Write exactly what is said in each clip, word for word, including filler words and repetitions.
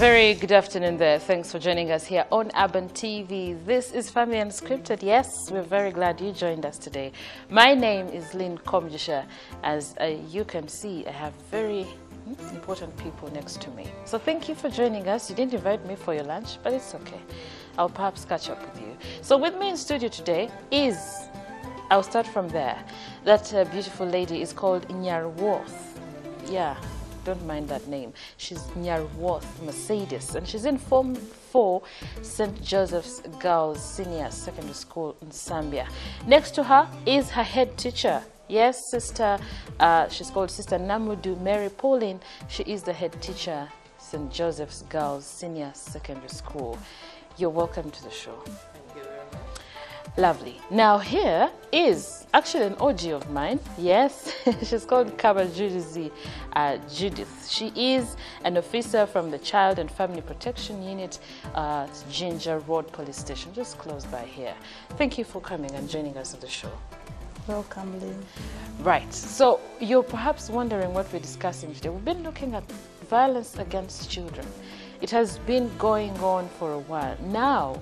very good afternoon there. Thanks for joining us here on Urban T V. This is Family Unscripted. Yes, we're very glad you joined us today. My name is Lynn Komjisha. As uh, you can see, I have very important people next to me. So thank you for joining us. You didn't invite me for your lunch, but it's okay. I'll perhaps catch up with you. So with me in studio today is, I'll start from there. That uh, beautiful lady is called Nyarworth. Yeah. Don't mind that name. She's Nyarworth Mercedes, and she's in Form four, Saint Joseph's Girls Senior Secondary School in Zambia. Next to her is her head teacher. Yes, sister. Uh, she's called Sister Namudu Mary Pauline. She is the head teacher, Saint Joseph's Girls Senior Secondary School. You're welcome to the show. Thank you very much. Lovely. Now here is actually an O G of mine. Yes, she's called Kaba Judizi, uh, Judith. She is an officer from the Child and Family Protection Unit at Ginger Road Police Station, just close by here. Thank you for coming and joining us on the show. Welcome, Lynn. Right. So you're perhaps wondering what we're discussing today. We've been looking at violence against children. It has been going on for a while. Now,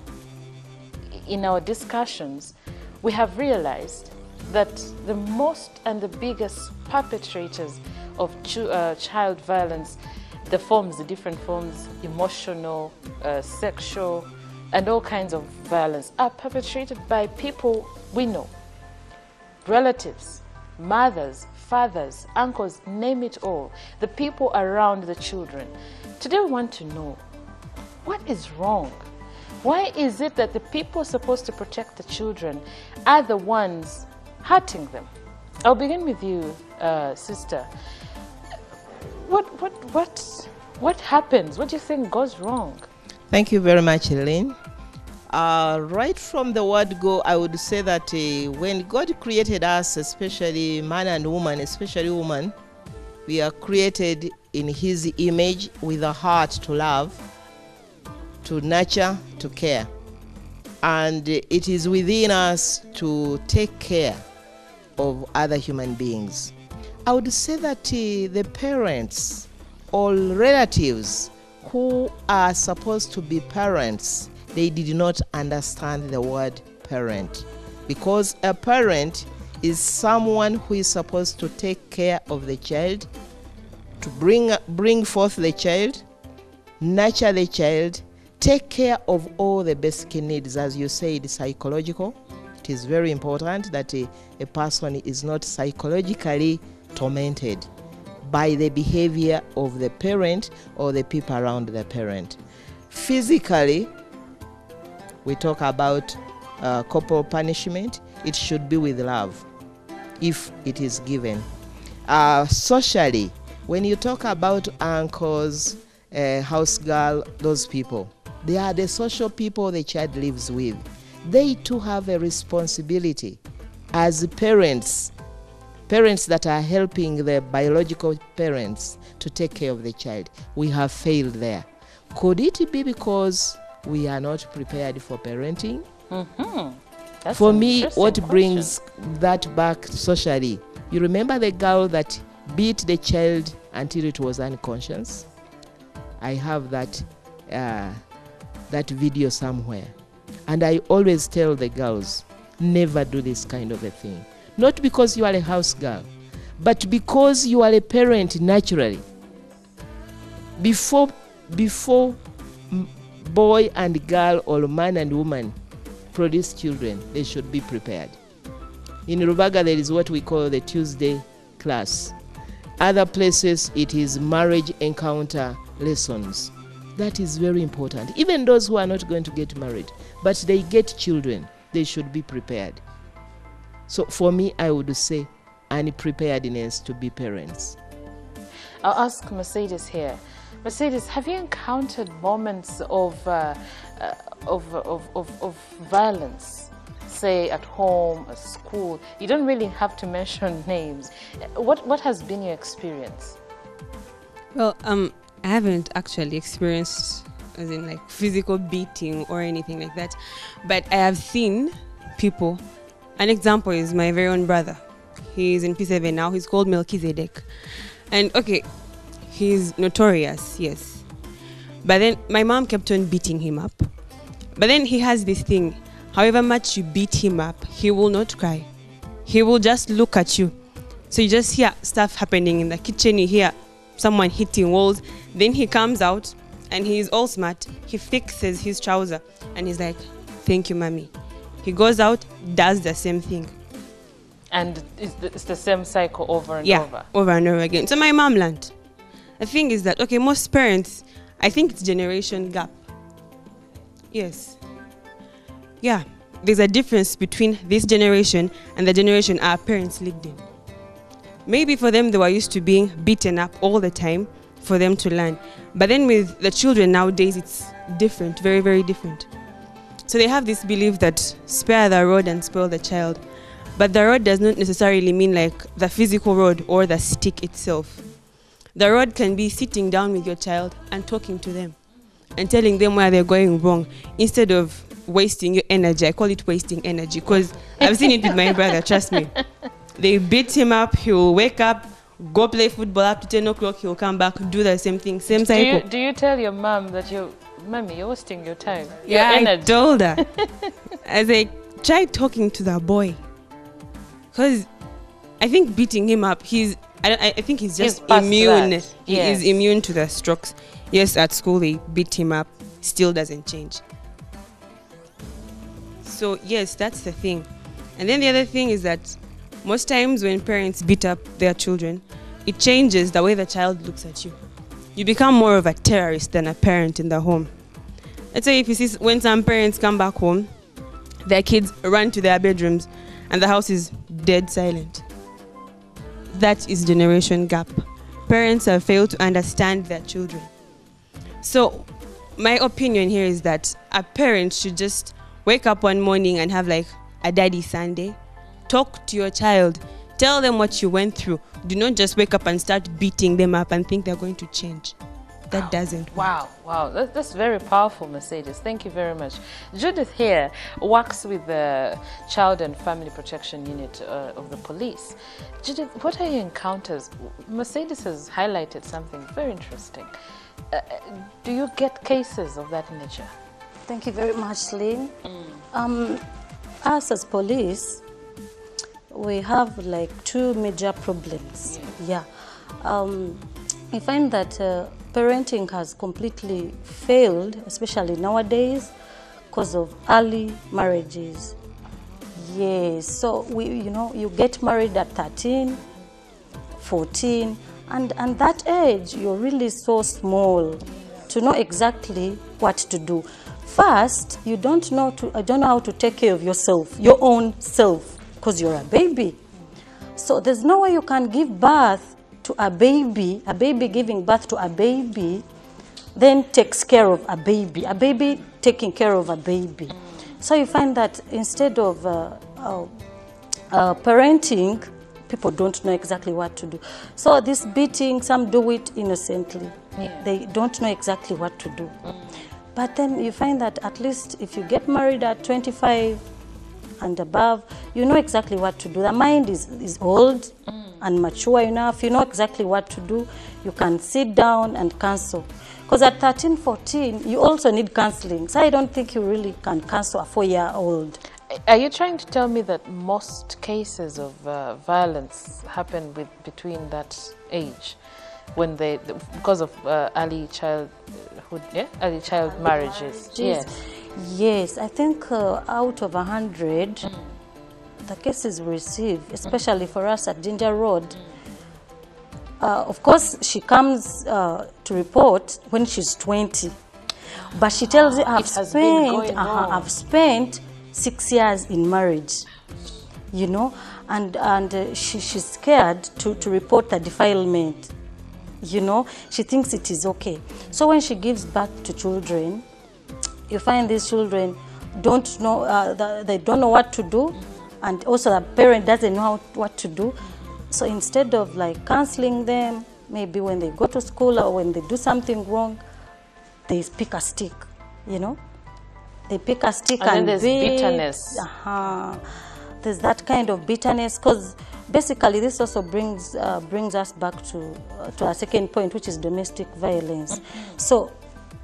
in our discussions, we have realized that the most and the biggest perpetrators of ch uh, child violence, the forms, the different forms, emotional, uh, sexual, and all kinds of violence, are perpetrated by people we know. Relatives, mothers, fathers, uncles, name it all. The people around the children. Today we want to know, what is wrong? Why is it that the people supposed to protect the children are the ones hurting them? I'll begin with you, uh, sister. What, what, what, what happens? What do you think goes wrong? Thank you very much, Elaine. Uh, right from the word go, I would say that uh, when God created us, especially man and woman, especially woman, we are created in His image with a heart to love, to nurture, to care. And it is within us to take care of other human beings. I would say that uh, the parents or relatives who are supposed to be parents, they did not understand the word parent. Because a parent is someone who is supposed to take care of the child, to bring, bring forth the child, nurture the child, take care of all the basic needs, as you said, psychological. It is very important that a, a person is not psychologically tormented by the behavior of the parent or the people around the parent. Physically, we talk about uh, corporal punishment. It should be with love, if it is given. Uh, socially, when you talk about uncles, uh, house girl, those people, they are the social people the child lives with. They too have a responsibility as parents, parents that are helping the biological parents to take care of the child. We have failed there. Could it be because we are not prepared for parenting? Mm-hmm. That's for me, what question. brings that back socially, you remember the girl that beat the child until it was unconscious? I have that uh, that video somewhere, and I always tell the girls, never do this kind of a thing. Not because you are a house girl, but because you are a parent naturally. Before before boy and girl or man and woman produce children, they should be prepared. In Rubaga, there is what we call the Tuesday class. Other places, it is marriage encounter lessons. That is very important. Even those who are not going to get married, but they get children, they should be prepared. So for me, I would say unpreparedness to be parents. I'll ask Mercedes here. Mercedes, have you encountered moments of, uh, uh, of, of, of, of violence, say at home, at school? You don't really have to mention names. What, what has been your experience? Well, um, I haven't actually experienced as in like physical beating or anything like that, but I have seen people. An example is my very own brother. He's in P seven now. He's called Melchizedek. And okay, he's notorious, yes. But then my mom kept on beating him up. But then he has this thing. However much you beat him up, he will not cry. He will just look at you. So you just hear stuff happening in the kitchen. You hear someone hitting walls. Then he comes out and he's all smart. He fixes his trouser and he's like, thank you, mommy. He goes out, does the same thing. And it's the, it's the same cycle over and yeah, over. over and over again. So my mom learned. The thing is that, okay, most parents, I think it's generation gap. Yes. Yeah, there's a difference between this generation and the generation our parents lived in. Maybe for them, they were used to being beaten up all the time for them to learn. But then with the children nowadays, it's different, very, very different. So they have this belief that spare the rod and spoil the child. But the rod does not necessarily mean like the physical rod or the stick itself. The rod can be sitting down with your child and talking to them and telling them where they're going wrong instead of wasting your energy. I call it wasting energy because I've seen it with my brother, trust me. They beat him up, he'll wake up, go play football up to ten o'clock, he'll come back, do the same thing, same cycle. Do you, do you tell your mom that you're, mommy, you're wasting your time? Yeah, your I told her. I said, try talking to the boy. Because I think beating him up, he's, I, I think he's just He's past immune. that. He Yes. is immune to the strokes. Yes, at school they beat him up, still doesn't change. So yes, that's the thing. And then the other thing is that most times when parents beat up their children, it changes the way the child looks at you. You become more of a terrorist than a parent in the home. Let's say if you see when some parents come back home, their kids run to their bedrooms and the house is dead silent. That is generation gap. Parents have failed to understand their children. So my opinion here is that a parent should just wake up one morning and have like a daddy Sunday. Talk to your child. Tell them what you went through. Do not just wake up and start beating them up and think they're going to change. That doesn't work. Wow, wow, that, that's very powerful, Mercedes. Thank you very much. Judith here works with the Child and Family Protection Unit uh, of the police. Judith, what are your encounters? Mercedes has highlighted something very interesting. Uh, do you get cases of that nature? Thank you very much, Lynn. Mm. Um, us as police, we have like two major problems. Yeah. yeah. Um, I find that uh, parenting has completely failed, especially nowadays, because of early marriages. Yes, so we, you know, you get married at thirteen, fourteen, and and that age you're really so small to know exactly what to do. First, you don't know to, I don't know how to take care of yourself, your own self, because you're a baby. So there's no way you can give birth to a baby, a baby giving birth to a baby, then takes care of a baby, a baby taking care of a baby. So you find that instead of uh, uh, uh, parenting, people don't know exactly what to do. So this beating, some do it innocently. Yeah. They don't know exactly what to do. Mm. But then you find that at least if you get married at twenty-five and above, you know exactly what to do. The mind is, is old mm. and mature enough. You know exactly what to do. You can sit down and counsel. Because at thirteen, fourteen, you also need counseling. So I don't think you really can counsel a four-year-old. Are you trying to tell me that most cases of uh, violence happen with between that age, when they, because of uh, early childhood, yeah, early child early marriages? marriages? Yes, yes. I think uh, out of a hundred, mm. the cases we receive, especially for us at Ginger Road. Mm. Uh, of course, she comes uh, to report when she's twenty, but she tells you, "I've spent, uh, I've spent six years in marriage," you know, and and uh, she she's scared to to report the defilement, you know. She thinks it is okay. So when she gives birth to children, you find these children don't know, uh, the, they don't know what to do, and also the parent doesn't know how, what to do. So instead of like counseling them, maybe when they go to school or when they do something wrong, they pick a stick, you know. They pick a stick and, and then there's beat. bitterness. Uh-huh. There's that kind of bitterness, because basically this also brings uh, brings us back to uh, to our second point, which is domestic violence. Mm-hmm. So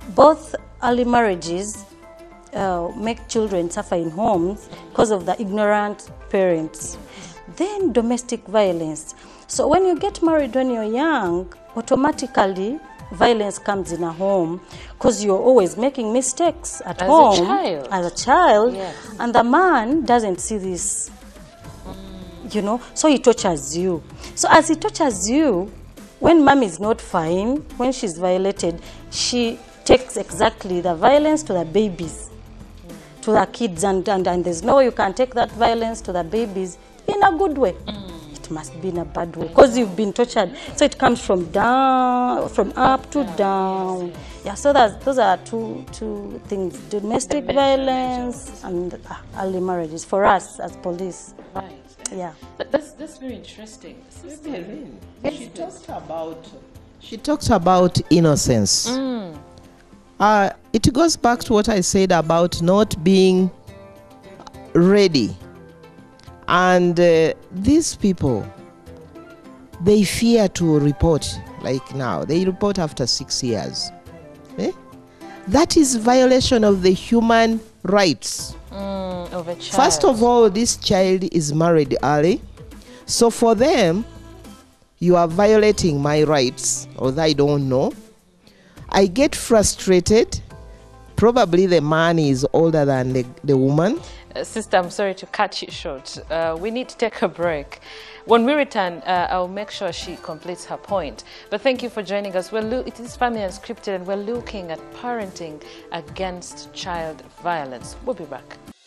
both early marriages uh, make children suffer in homes because of the ignorant parents. Then domestic violence. So when you get married when you're young, automatically violence comes in a home because you're always making mistakes at As home a child. as a child, Yes. and the man doesn't see this, you know, so he tortures you. So as he tortures you, when mom is not fine, when she's violated, she takes exactly the violence to the babies, mm. to the kids, and, and, and there's no way you can take that violence to the babies in a good way. Mm. It must be in a bad way because you've been tortured. So it comes from down, from up to down. Yeah, so that's, those are two two things: domestic violence and uh, early marriages for us as police. Right. Yeah. But that's that's very interesting. She talked about she talked about innocence. Mm. Uh, it goes back to what I said about not being ready. And uh, these people, they fear to report. Like now, they report after six years. Eh? That is violation of the human rights. Mm, of a child. First of all, this child is married early. So for them, you are violating my rights, although I don't know. I get frustrated. Probably the man is older than the, the woman. Uh, sister, I'm sorry to cut you short. Uh, we need to take a break. When we return, uh, I'll make sure she completes her point. But thank you for joining us. We're lo- it is Family Unscripted, and we're looking at parenting against child violence. We'll be back.